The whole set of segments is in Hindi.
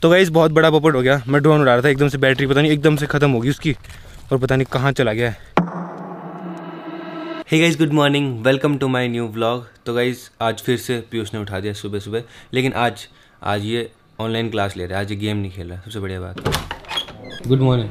तो गाइस बहुत बड़ा पोपट हो गया। मैं ड्रोन उड़ा रहा था, एकदम से बैटरी पता नहीं एकदम से खत्म होगी उसकी और पता नहीं कहाँ चला गया है। Hey guys good morning, welcome to my new vlog. तो गाइस आज फिर से पीयूष ने उठा दिया सुबह सुबह, लेकिन आज ये ऑनलाइन क्लास ले रहा है, आज ये गेम नहीं खेल रहा है, सबसे बढ़िया बात। Good morning.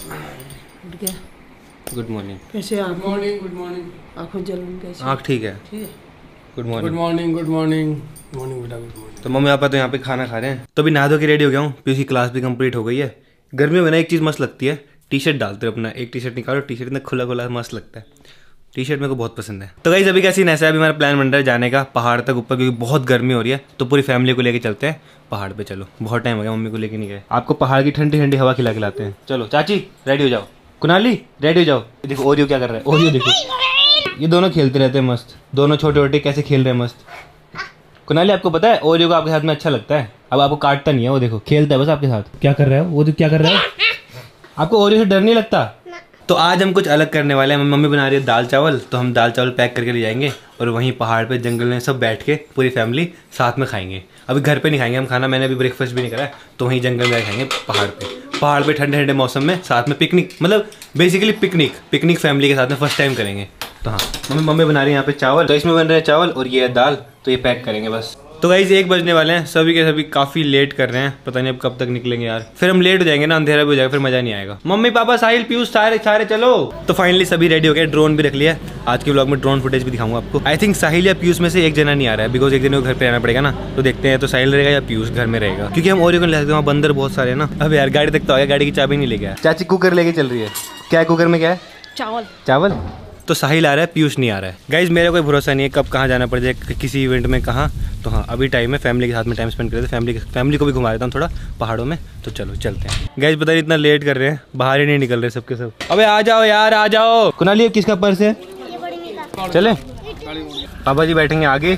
Good morning. कैसे आप? Good morning. Good morning. आँखों जलन कैसे? आँख ठीक है। Good morning. Good morning. Good morning. Morning बेटा, गुड मॉर्निंग। तो मम्मी पापा तो यहाँ पे खाना खा रहे हैं, तो अभी नहा धो के रेडी हो गया हूँ। पीयूष की क्लास भी कंप्लीट हो गई है। गर्मियों में ना एक चीज़ मस्त लगती है, टी शर्ट डालते हो अपना, एक टी शर्ट निकालो, टी शर्ट इतना खुला खुला मस्त लगता है। टी शर्ट मेरे को बहुत पसंद है। तो गाइस अभी का सीन ऐसा है, अभी हमारा प्लान बन रहा है जाने का पहाड़ तक ऊपर, क्योंकि बहुत गर्मी हो रही है, तो पूरी फैमिली को लेके चलते हैं पहाड़ पे। चलो बहुत टाइम हो गया मम्मी को लेके नहीं गए। आपको पहाड़ की ठंडी ठंडी हवा खिला खिलाते हैं। चलो चाची रेडी हो जाओ, कुनाली रेडी हो जाओ। देखो ओरियो क्या कर रहा है, ओरियो देखो, ये दोनों खेलते रहते हैं मस्त, दोनों छोटे छोटे कैसे खेल रहे हैं मस्त। कुनाली आपको पता है ओरियो को आपके साथ में अच्छा लगता है, अब आपको काटता नहीं है, वो देखो खेलता है बस आपके साथ। क्या कर रहा है वो, क्या कर रहा है? आपको ओरियो से डर नहीं लगता? तो आज हम कुछ अलग करने वाले हैं। मम्मी बना रही है दाल चावल, तो हम दाल चावल पैक करके ले जाएंगे और वहीं पहाड़ पे जंगल में सब बैठ के पूरी फैमिली साथ में खाएंगे। अभी घर पे नहीं खाएंगे हम खाना, मैंने अभी ब्रेकफास्ट भी नहीं करा है, तो वहीं जंगल में खाएंगे पहाड़ पे ठंडे ठंडे मौसम में साथ में पिकनिक, मतलब बेसिकली पिकनिक फैमिली के साथ में फर्स्ट टाइम करेंगे। तो हाँ मम्मी बना रही है यहाँ पे चावल, तो इसमें बन रहे हैं चावल और ये है दाल, तो ये पैक करेंगे बस। तो गाइस 1 बजने वाले हैं, सभी के सभी काफ़ी लेट कर रहे हैं, पता नहीं अब कब तक निकलेंगे यार, फिर हम लेट हो जाएंगे ना, अंधेरा भी हो जाएगा, फिर मजा नहीं आएगा। मम्मी पापा साहिल पीयूष सारे चलो। तो फाइनली सभी रेडी हो गए, ड्रोन भी रख लिया। आज के व्लॉग में ड्रोन फुटेज भी दिखाऊंगा आपको। आई थिंक साहिल या पीयूष में से एक जना नहीं आ रहा है, बिकॉज एक दिन को घर पे रहना पड़ेगा ना, तो देखते हैं तो साहिल रहेगा या पीयूष घर में रहेगा, क्योंकि हम और ले सकते हैं, वहाँ बंदर बहुत सारे हैं ना। अब यार गाड़ी तक तो आ गया, गाड़ी की चाबी नहीं ले गया। चाची कुकर लेके चल रही है, क्या है कुकर में, क्या है? चावल। तो साहिल आ रहा है, पीयूष नहीं आ रहा है। गाइज मेरा कोई भरोसा नहीं है कब कहाँ जाना पड़ जाए, किसी इवेंट में कहाँ। तो हाँ अभी टाइम है, फैमिली के साथ में टाइम स्पेंड करते हैं, फैमिली को भी घुमा देता हूँ थोड़ा पहाड़ों में। तो चलो चलते हैं। गाइज पता नहीं इतना लेट कर रहे हैं, बाहर ही नहीं निकल रहे सबके सब। अबे आ जाओ यार आ जाओ। कुनाली किसका पर्स है? चले पापा जी बैठेंगे आगे।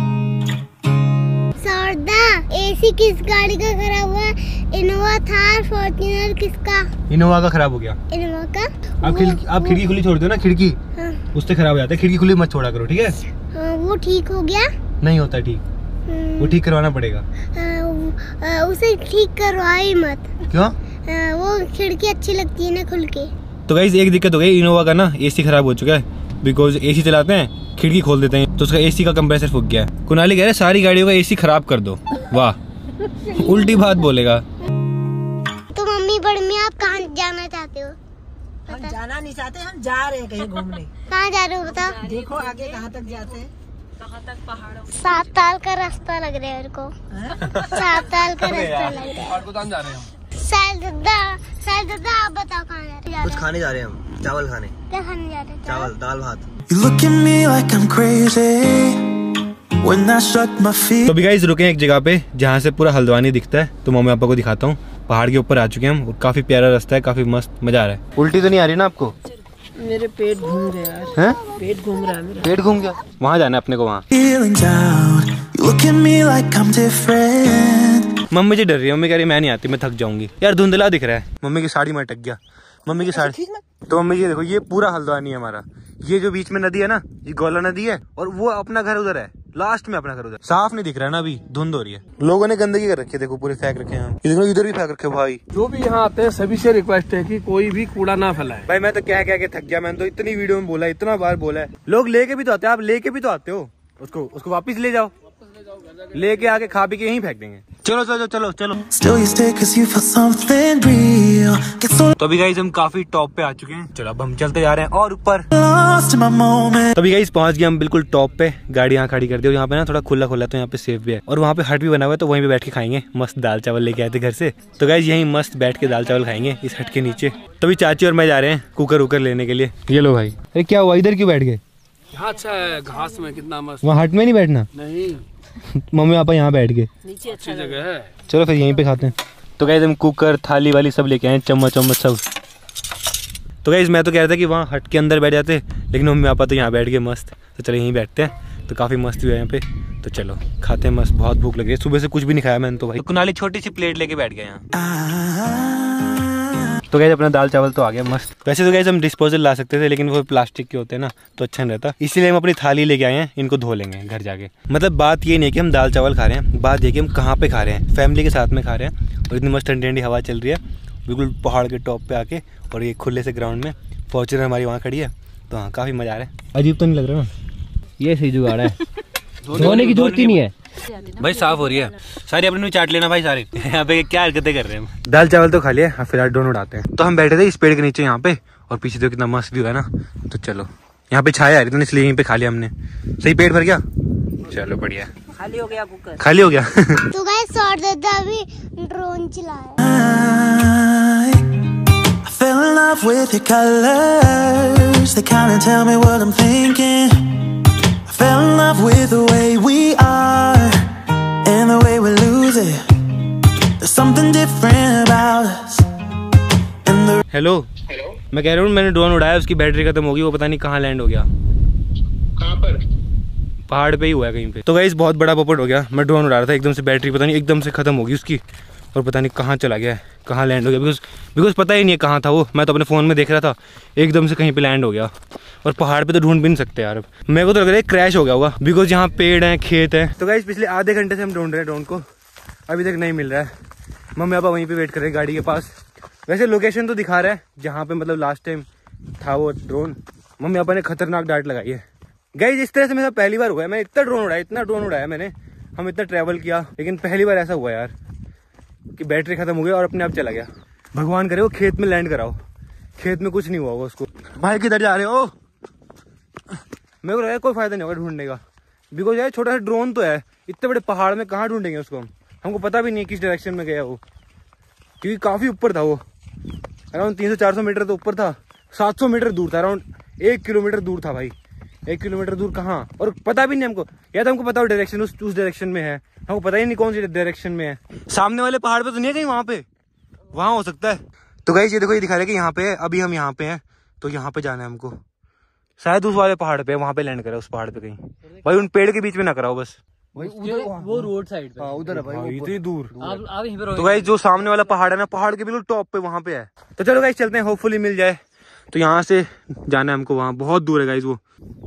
एसी किस गाड़ी का खराब हुआ? इनोवा, थार, फॉर्च्यूनर किसका? इनोवा का खराब हो गया। इनोवा का? आप खिड़की खुली छोड़ दो ना, खिड़की उससे खराब हो जाता है, खिड़की खुली मत छोड़ा करो, ठीक है? वो ठीक हो गया? नहीं होता ठीक, वो ठीक करवाना पड़ेगा। उसे ठीक करवाई मत। क्यों? वो खिड़की अच्छी लगती है ना खुल के। तो गाइस एक दिक्कत हो गई, इनोवा का ना एसी खराब हो चुका है, बिकॉज एसी चलाते हैं खिड़की खोल देते हैं, तो उसका एसी का कंप्रेसर फूक गया है। कुनाली कह रहे सारी गाड़ियों का एसी खराब कर दो। वाह उल्टी बात बोलेगा। तो मम्मी बड़ी आप कहाँ जाना चाहते हो? हम जाना नहीं चाहते, हम जा रहे हैं कहीं घूमने। कहाँ जा रहे हो बताओ? देखो आगे कहाँ तक जाते हैं। कहाँ तक? पहाड़ों। 7 साल का रास्ता लग रहा है मेरे को। 7 साल का रास्ता लग रहा है। जा रहे हैं शायद दादा आप बताओ कहाँ जा रहे हैं? कुछ खाने जा रहे हैं हम, चावल खाने। क्या खाने जा रहे हैं? चावल दाल भात। तो भी गाइस रुके एक जगह पे जहाँ से पूरा हल्द्वानी दिखता है, तो मम्मी पापा को दिखाता हूँ। पहाड़ के ऊपर आ चुके हैं हम, काफी प्यारा रास्ता है, काफी मस्त, मजा आ रहा है। उल्टी तो नहीं आ रही ना आपको? मेरे पेट घूम गया यार। हैं? पेट घूम रहा है मेरा। पेट घूम गया? वहाँ जाना है अपने को, वहाँ। मम्मी जी डर रही है, मम्मी कह रही मैं नहीं आती, मैं थक जाऊंगी। यार धुंधला दिख रहा है, मम्मी की साड़ी में अटक गया। मम्मी की साड़ी, तो मम्मी जी देखो ये पूरा हल्द्वानी है हमारा, ये जो बीच में नदी है ना, ये गौला नदी है, और वो अपना घर उधर है, लास्ट में अपना घर उधर। साफ नहीं दिख रहा है ना, अभी धुंध हो रही है। लोगों ने गंदगी कर रखी है, देखो पूरे फेंक रखे हैं, इधर भी फेंक रखे भाई। जो भी यहाँ आते हैं सभी से रिक्वेस्ट है कि कोई भी कूड़ा ना फैलाए। भाई मैं तो कह के थक गया, मैंने तो इतनी वीडियो में बोला, इतना बार बोला है। लोग लेके भी तो आते हैं, आप लेके भी तो आते हो, उसको वापिस ले जाओ, लेके आके खा पी के यहीं फेंक देंगे। चलो चलो चलो चलो। तो अभी गाइस हम काफी टॉप पे आ चुके हैं, चलो अब हम चलते जा रहे हैं और ऊपर। तो अभी गाइस पहुंच गए हम बिल्कुल टॉप पे, गाड़ी यहाँ खड़ी कर दी, और यहाँ पे ना थोड़ा खुला खुला, तो यहाँ पे सेफ भी है, और वहाँ पे हट भी बना हुआ है, तो वहीं पे बैठ के खाएंगे। मस्त दाल चावल लेके आए थे घर से, तो गाइस यहीं मस्त बैठ के दाल चावल खाएंगे इस हट के नीचे। तो अभी चाची और मैं जा रहे हैं कुकर लेने के लिए। ये लो भाई। अरे क्या हुआ, इधर क्यों बैठ गए? अच्छा है, घास में कितना मस्त। वहाँ हट में नहीं बैठना? नहीं मम्मी पापा यहाँ बैठ गए, नीचे अच्छी जगह है। चलो फिर यहीं पे खाते हैं। तो गाइस हम कुकर थाली वाली सब लेके आए, चम्मच सब। तो गाइस मैं तो कह रहा था कि वहाँ हट के अंदर बैठ जाते, लेकिन मम्मी पापा तो यहाँ बैठ गए मस्त। तो चलो यहीं बैठते हैं, तो काफ़ी मस्त हुआ यहाँ पे। तो चलो खाते हैं, मस्त बहुत भूख लगी है, सुबह से कुछ भी नहीं खाया मैंने तो भाई। कुनाली छोटी सी प्लेट लेके बैठ गया यहाँ। तो गैस अपना दाल चावल तो आ गया मस्त। वैसे तो गैस हम डिस्पोजल ला सकते थे, लेकिन वो प्लास्टिक के होते हैं ना, तो अच्छा नहीं रहता, इसलिए हम अपनी थाली लेके आए हैं, इनको धो लेंगे घर जाके। मतलब बात ये नहीं है कि हम दाल चावल खा रहे हैं, बात ये कि हम कहाँ पे खा रहे हैं, फैमिली के साथ में खा रहे हैं, और इतनी मस्त ठंडी ठंडी हवा चल रही है बिल्कुल पहाड़ के टॉप पे आके, और ये खुले से ग्राउंड में फॉर्च्यूनर हमारी वहाँ खड़ी है, तो हाँ काफ़ी मज़ा आ रहा है। अजीब तो नहीं लग रहा ना? ये सही जुगाड़ है, धोने की जरूरत ही नहीं है भाई, साफ हो रही है सारी। अपने चाट लेना भाई सारे। यहाँ पे क्या हरकतें कर रहे हैं। दाल चावल तो खा लिया, अब फिलहाल ड्रोन उड़ाते हैं। तो हम बैठे थे इस पेड़ के नीचे यहाँ पे, और पीछे तो कितना मस्त व्यू है ना, तो चलो यहाँ पे छाया आ रही थी इसलिए यहीं पे खा लिया हमने। सही पेट भर गया, चलो बढ़िया। खाली हो गया कुकर, खाली हो गया। तो गाइस शॉट देता अभी ड्रोन चलाया। Fell in love with your colors, they kinda tell me what I'm thinking. I fell in love with the way we are and the way we lose it. There's something different about us. And the hello, मैं कह रहा हूँ मैंने ड्रोन उड़ाया, उसकी बैटरी खत्म होगी, वो पता नहीं कहाँ लैंड हो गया। कहाँ पर? पहाड़ पे ही हुआ है कहीं पे। तो गाइस बहुत बड़ा पोपट हो गया, मैं ड्रोन उड़ा रहा था, एकदम से बैटरी पता नहीं एकदम से खत्म होगी उसकी, और पता नहीं कहाँ चला गया है, कहाँ लैंड हो गया, बिकॉज पता ही नहीं है कहाँ था वो। मैं तो अपने फ़ोन में देख रहा था, एकदम से कहीं पे लैंड हो गया, और पहाड़ पे तो ढूंढ भी नहीं सकते यार। मेरे को तो लग रहा है क्रैश हो गया होगा, बिकॉज यहाँ पेड़ हैं, खेत है। तो गाइस पिछले आधे घंटे से हम ढूंढ रहे हैं ड्रोन को, अभी तक नहीं मिल रहा है। मम्मी पापा वहीं पर वेट कर रहे हैं गाड़ी के पास। वैसे लोकेशन तो दिखा रहा है जहाँ पे मतलब लास्ट टाइम था वो ड्रोन। मम्मी पापा ने खतरनाक डांट लगाई है। गाइस इस तरह से मेरा पहली बार हुआ है, मैं इतना ड्रोन उड़ाया मैंने, हम इतना ट्रैवल किया, लेकिन पहली बार ऐसा हुआ यार कि बैटरी खत्म हो गई और अपने आप चला गया। भगवान करे वो खेत में लैंड कराओ, खेत में कुछ नहीं हुआ होगा उसको। भाई किधर जा रहे हो? मेरे को लगा कोई फायदा नहीं होगा ढूंढने का, बिकॉज यार छोटा सा ड्रोन तो है, इतने बड़े पहाड़ में कहाँ ढूंढेंगे उसको हम? हमको पता भी नहीं किस डायरेक्शन में गया वो, क्योंकि काफ़ी ऊपर था वो, अराउंड 300-400 मीटर तो ऊपर था, 700 मीटर दूर था, अराउंड 1 किलोमीटर दूर था भाई। 1 किलोमीटर दूर कहाँ, और पता भी नहीं हमको, या तो हमको पता हो डायरेक्शन उस डायरेक्शन में है, हमको पता ही नहीं कौन सी डायरेक्शन में है। सामने वाले पहाड़ पे तो नहीं है कहीं, वहाँ पे, वहाँ हो सकता है। तो गाइस ये देखो, ये दिखा रहा है कि यहाँ पे है, अभी हम यहाँ पे हैं, तो यहाँ पे जाना है हमको। शायद उस वाले पहाड़ पे, वहाँ पे लैंड करा उस पहाड़ पे कहीं। भाई उन पेड़ के बीच में ना कराओ बस, वो रोड साइड पे। उधर है भाई, इतनी दूर। आप यहीं पे। तो गाइस जो सामने वाला पहाड़ है ना, पहाड़ के बिल्कुल टॉप पे वहाँ पे है। तो चलो गाइस चलते हैं, होपफुली मिल जाए। तो यहाँ से जाना है हमको, वहाँ बहुत दूर है गाइस वो।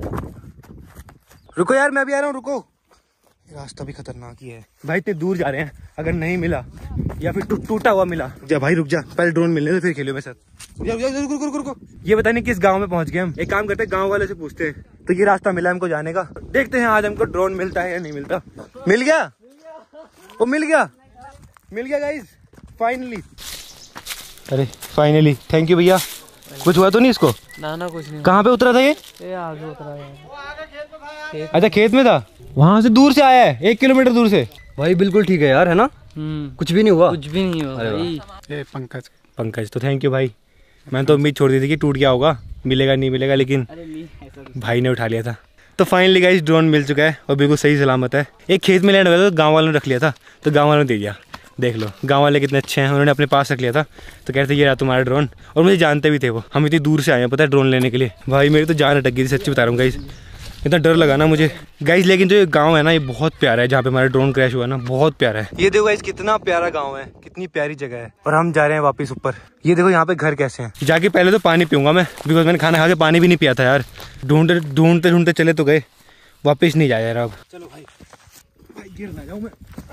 रुको यार, मैं भी आ रहा हूँ, रुको। रास्ता भी खतरनाक ही है भाई, इतने दूर जा रहे हैं, अगर नहीं मिला या फिर टूटा हुआ मिला। जा भाई रुक जा, पहले ड्रोन मिलने दे फिर खेलियो मेरे साथ। रुको। ये पता नहीं किस गांव में पहुंच गए हम। एक काम करते हैं, गांव वाले से पूछते हैं। तो ये रास्ता मिला हमको जाने का, देखते हैं आज हमको ड्रोन मिलता है या नहीं मिलता। मिल गया, वो मिल गया गाइस फाइनली। अरे फाइनली, थैंक यू भैया। कुछ हुआ तो नहीं इसको? ना कुछ नहीं। कहाँ पे उतरा था ये आगे उतरा है। अच्छा खेत में था, वहाँ से दूर से आया है, 1 किलोमीटर दूर से। भाई बिल्कुल ठीक है यार, है ना? कुछ भी नहीं हुआ भाई। पंकज तो थैंक यू भाई। मैंने तो उम्मीद छोड़ दी थी कि टूट गया होगा, मिलेगा नहीं मिलेगा, लेकिन भाई ने उठा लिया था। तो फाइनली गाइस ड्रोन मिल चुका है और बिल्कुल सही सलामत है। एक खेत में लैंड हुआ था, तो गाँव वालों ने रख लिया था, तो गाँव वालों ने दे दिया। देख लो गांव वाले कितने अच्छे हैं, उन्होंने अपने पास रख लिया था। तो कहते ये रहा तुम्हारा ड्रोन, और मुझे जानते भी थे वो, हम इतनी दूर से आए हैं पता है ड्रोन लेने के लिए। भाई मेरी तो जान अटक गई थी, सच्ची बता रहा हूँ गाइस, इतना डर लगा ना मुझे गाइस। लेकिन जो ये गांव है ना, ये बहुत प्यारा है, जहाँ पे हमारा ड्रोन क्रैश हुआ ना, बहुत प्यारा है। ये देखो गाइस कितना प्यारा गाँव है, कितनी प्यारी जगह है। और हम जा रहे हैं वापस ऊपर। ये देखो यहाँ पे घर कैसे हैं। जाके पहले तो पानी पीऊंगा मैं, बिकॉज मैंने खाना खा के पानी भी नहीं पिया था यार। ढूंढते चले तो गए, वापस नहीं जाया यार अब। चलो भाई गिर ना जाऊँ मैं।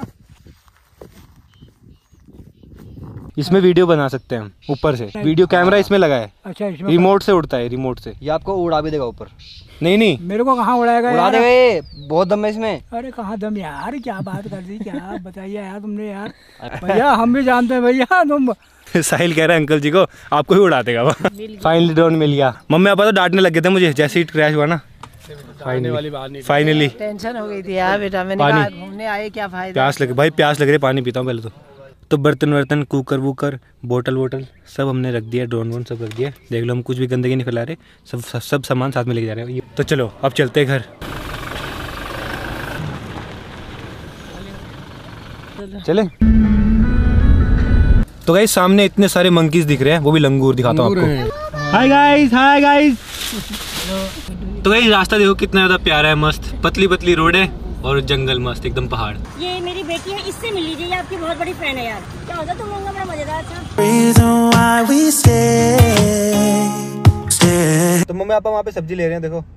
इसमें वीडियो बना सकते हैं हम ऊपर से, वीडियो कैमरा इसमें लगा है। अच्छा, इसमें रिमोट से उड़ता है, रिमोट से। ये आपको उड़ा भी देगा ऊपर। नहीं मेरे को कहाँ उड़ाएगा? उड़ा देगा, बहुत दम है इसमें। अरे कहाँ दम यार, क्या बात कर दी, क्या बताइए यार तुमने यार। भैया हम भी जानते हैं भैया तुम। साहिल कह रहा है अंकल जी को आपको ही उड़ा देगा वो। फाइनली ड्रोन मिल गया। मम्मी पापा तो डांटने लगे थे मुझे जैसे ही क्रैश हुआ ना। फाइनली टेंशन हो गई थी यार बेटा, मैंने कहा घूमने आए क्या फायदा। प्यास लगे भाई, प्यास लग रही है, पानी पीता हूँ पहले तो बर्तन कुकर वूकर बोतल सब हमने रख दिया, ड्रोन सब रख दिया। देख लो हम कुछ भी गंदगी नहीं फैला रहे, सब सामान साथ में लेके जा रहे हैं। तो चलो अब चलते हैं घर। चले तो गाइस सामने इतने सारे मंकीज दिख रहे हैं, वो भी लंगूर दिखाता हूँ आपको। Hi guys. तो गाइस रास्ता देखो कितना ज्यादा प्यारा है, मस्त पतली रोड है और जंगल मस्त एकदम पहाड़। ये मेरी बेटी है, इससे मिल लीजिए, ये आपकी बहुत बड़ी फैन है यार। क्या होता तुम लोगों का बड़ा मजेदार था। Reason why why we stay. तो मम्मी पापा वहाँ पे सब्जी ले रहे हैं, देखो।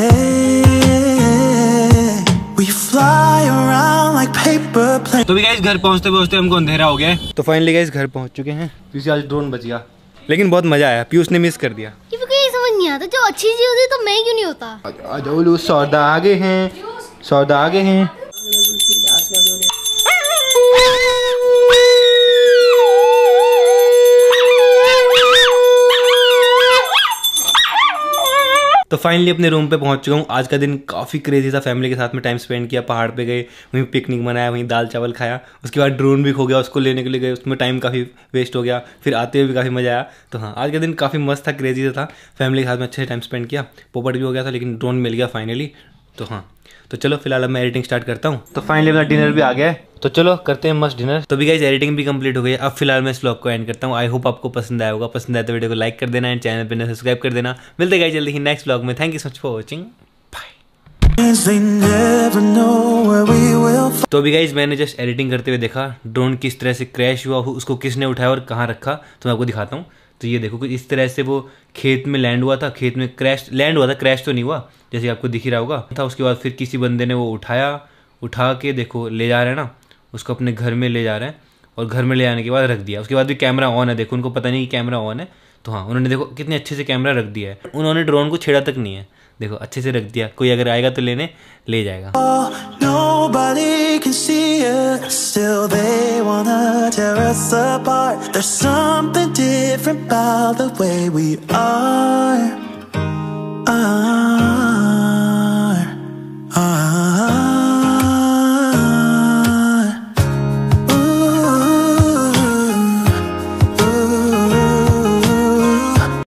We fly around like paper planes. तो भी गाइस घर पहुँचते पहुँचते हमको अंधेरा हो गया है। तो फाइनली गाइस घर पहुँच चुके हैं। पीयूष आज ड्रोन बच गया, लेकिन बहुत मजा आया। पीयूष ने मिस कर दिया। ये समझ नहीं आता, जो अच्छी चीज होती तो मैं क्यों नहीं होता। सौदा आगे हैं, सौदा आगे हैं। तो फाइनली अपने रूम पे पहुंच चुका हूँ। आज का दिन काफ़ी क्रेजी था, फैमिली के साथ में टाइम स्पेंड किया, पहाड़ पे गए, वहीं पिकनिक मनाया, वहीं दाल चावल खाया। उसके बाद ड्रोन भी खो गया, उसको लेने के लिए गए, उसमें टाइम काफ़ी वेस्ट हो गया। फिर आते हुए भी काफ़ी मज़ा आया। तो हाँ, आज का दिन काफ़ी मस्त था, क्रेजी था। फैमिली के साथ में अच्छे से टाइम स्पेंड किया, पोपट भी हो गया था, लेकिन ड्रोन मिल गया फाइनली। तो हाँ, तो चलो फिलहाल अब मैं एडिटिंग स्टार्ट करता हूँ। तो फाइनली अपना डिनर भी आ गया है, तो चलो करते हैं मस्त डिनर। तो भी गाइस एडिटिंग भी कंप्लीट हो गई है। अब फिलहाल मैं इस व्लॉग को एंड करता हूँ। आई होप आपको पसंद आया होगा। पसंद आया तो वीडियो को लाइक कर देना एंड चैनल पे सब्सक्राइब कर देना। मिलते गाइस जल्दी ही नेक्स्ट व्लॉग में। Thank you so much for watching, bye. तो अभी गाइस मैंने जस्ट एडिटिंग करते हुए देखा ड्रोन किस तरह से क्रैश हुआ, उसको किसने उठाया और कहाँ रखा, तो मैं आपको दिखाता हूँ। तो ये देखो कुछ इस तरह से वो खेत में लैंड हुआ था, खेत में लैंड हुआ था, क्रैश तो नहीं हुआ जैसे आपको दिख ही रहा होगा था। उसके बाद फिर किसी बंदे ने वो उठा के देखो ले जा रहे हैं ना, उसको अपने घर में ले जा रहे हैं, और घर में ले आने के बाद रख दिया। उसके बाद भी कैमरा ऑन है, देखो उनको पता नहीं कि कैमरा ऑन है। तो हाँ, उन्होंने देखो कितने अच्छे से कैमरा रख दिया है। उन्होंने ड्रोन को छेड़ा तक नहीं है, देखो अच्छे से रख दिया। कोई अगर आएगा तो लेने ले जाएगा। Nobody can see us, still they wanna tear us apart. There's something different about the way we are.